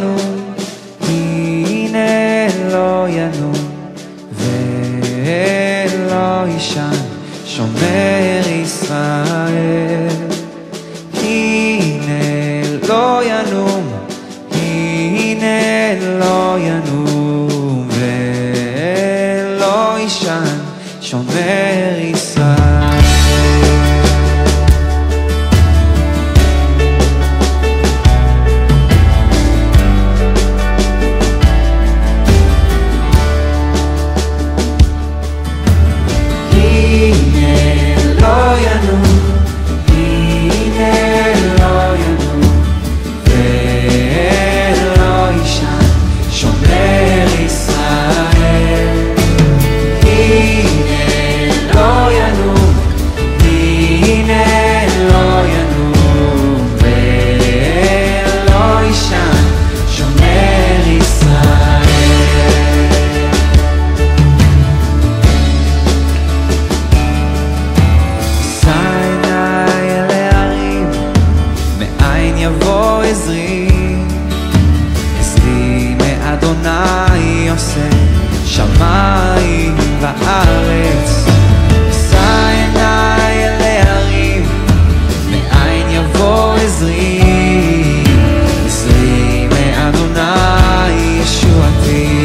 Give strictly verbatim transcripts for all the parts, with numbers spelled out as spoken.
ינום, הנה לא ינום ולא יישן, שומר ישראל. הנה לא ינום, הנה לא ינום ולא יישן, שומר ישראל. יבוא עזרי, עזרי מאדוני עושה שמיים וארץ. אשא עיניי אל ההרים, מאין יבוא עזרי, עזרי מאדוני ישועתי.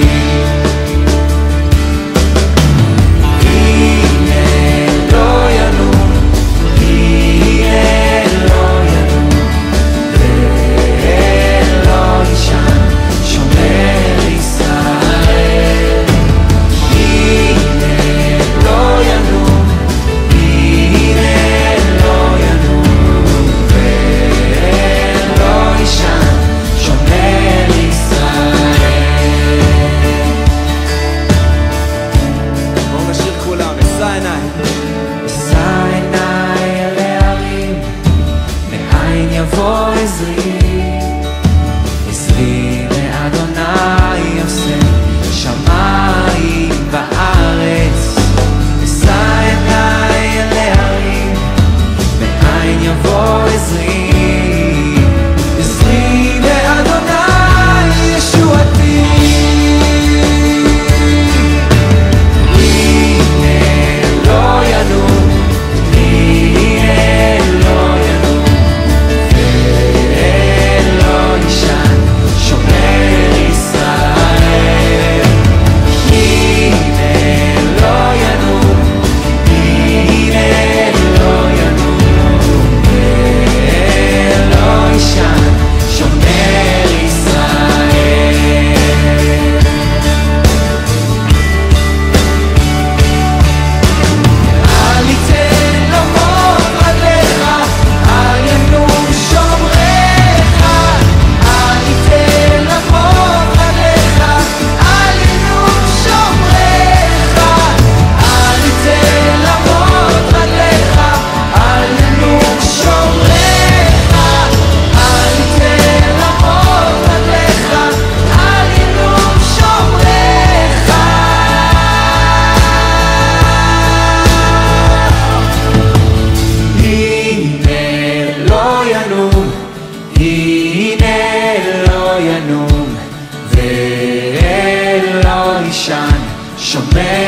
יבוא עזרי, עזרי מאדוני עושה שמיים וארץ. אשא עיניי אל ההרים, מאין יבוא עזרי, עזרי מאדוני ישועתי. הנה לא ינום, הנה לא ינום שומר